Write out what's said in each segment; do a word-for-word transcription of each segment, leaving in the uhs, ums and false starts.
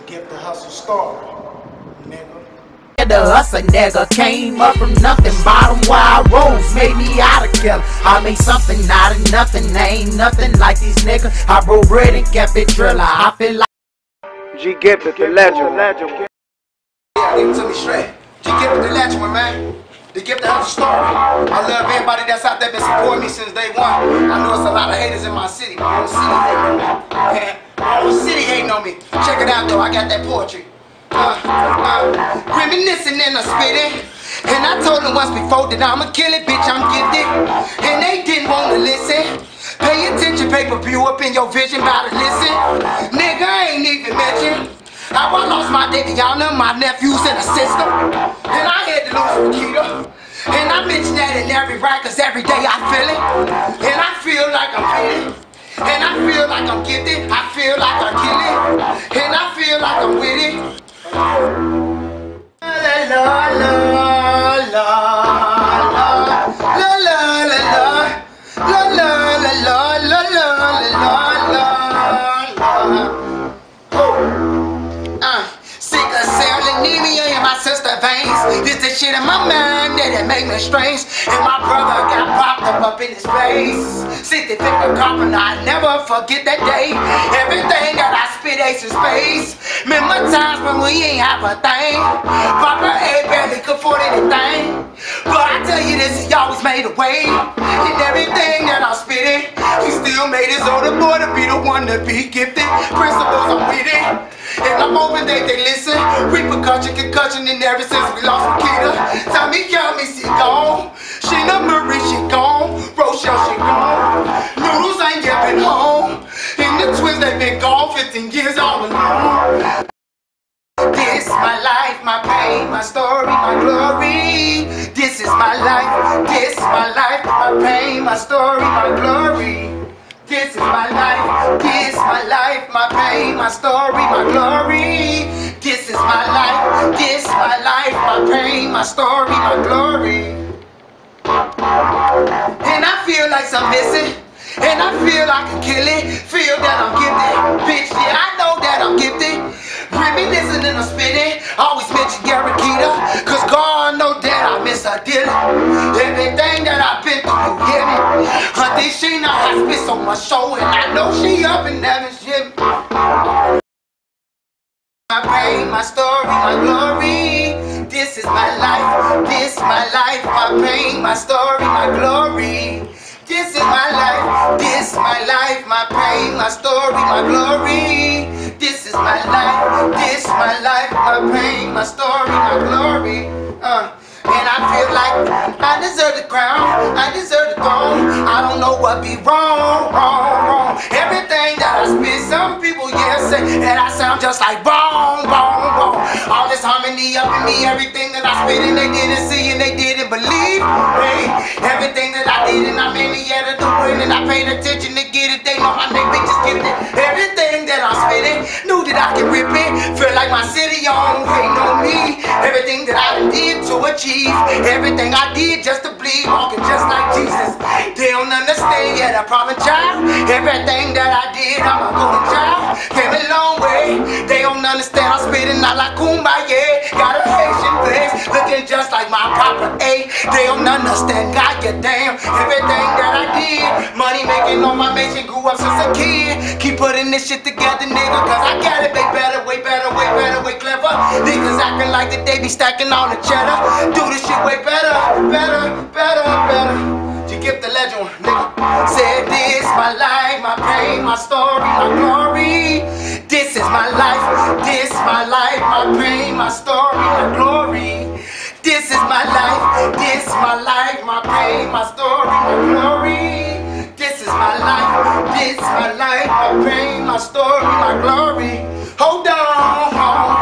Get the hustle started, nigga. The hustle nigga came up from nothing, bottom where I rose, made me out of killer. I made something out of nothing, ain't nothing like these niggas. I broke bread and kept it driller. I feel like G Gifted, the legend, legend. Yeah, give it to me straight. G Gifted, the legend, man. The gift that hustle story. I love everybody that's out there been supporting me since day one. I know it's a lot of haters in my city. My own city hating on me. Man, my own city hating on me. Check it out though, I got that poetry. Uh, uh, reminiscing and I'm spitting. And I told them once before that I'ma kill it, bitch, I'm gifted. And they didn't wanna listen. Pay attention, pay-per-view up in your vision, bout to listen. Nigga, I ain't even mention how I lost my Daviana, my nephews in the system. And I had to lose Rakita. And I mention that in every rap, cause every day I feel it. And I feel like I'm feeling. And I feel like I'm gifted. I feel like I'm killing. And I feel like I'm with it. La la la la la la la la la la la la la la la. Uh, sickle cell anemia in my sister veins. This the shit in my mind that it make me strange. And my brother got popped up up in his face. sixty-fifth carbon, I never forget that day. Everything that I spit ace in space. Remember times when we ain't have a thing. Papa A barely could afford anything. But I tell you this, he always made a way. And everything that I'm spitting, he still made his older boy to be the one to be gifted. Principles I'm with it. And I'm hoping that they listen. Repercussion, concussion, and ever since we lost Rakita. Tommy Yummy, she gone. Sheena Marie, she gone. Rochelle, she gone. Noodles ain't yet been home. And the twins, they been gone fifteen years all alone. This my life, my pain, my story, my glory. This is my life, this my life, my pain, my story, my glory. This is my life, this my life, my pain, my story, my glory. This is my life, this my life, my pain, my story, my glory. And I feel like some missing, and I feel I can kill it. Feel that I'm gifted, bitch, yeah, I know that I'm gifted. Reminiscing and I'm spinning, always mention Rakita, cause God know that I miss her dearly. Everything that I've been through, you hear me? Auntie Sheena has spit on my show, and I know she up in heaven, shit. My pain, my story, my glory. This is my life, this my life, my pain, my story, my glory. This is my life, this my life, my pain, my story, my glory. This is my life, this my life, my pain, my story, my glory. Uh, and I feel like I deserve the crown, I deserve the throne. I don't know what be wrong, wrong, wrong. Everything that I spit, some people yeah say that I sound just like wrong, wrong, wrong. All this harmony up in me, everything that I spit and they didn't see and they didn't believe. Hey, everything that I did and I mainly had to do it and I paid attention to get it. They know my name bitches giving it. Everything that I'm spitting, knew that I can rip it. Feel like my city on, waiting on me. Everything that I did to achieve, everything I did just to bleed, walking just like Jesus. They don't understand yet, a problem child. Everything that I did, I'm a golden child. Came a long way. They don't understand, I'm spitting out like Kumbaya. Got a Haitian face, looking just like my Papa A. They don't understand, God, you damn. Everything that I did, money making on my mission, grew up since a kid. Keep putting this shit together, nigga, cause I got it way better, way better, way better, way clever. Niggas acting like that they be stacking all the cheddar. Do this shit way better, better, better, better. You give the legend, nigga. Said this my life, my pain, my story, my glory. This is my life, this my life, my pain, my story, my glory. This is my life, this my life, my pain, my story, my glory. This is my life, this my life, my pain, my story, my glory. Hold on,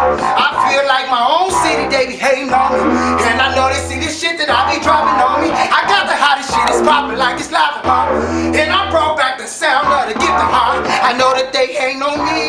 I feel like my own city, they be hating on me. And I know they see this shit that I be dropping on me. I got the hottest shit, it's popping like it's lava, huh? And I brought back the sound of the gift of heart. I know that they hating on me.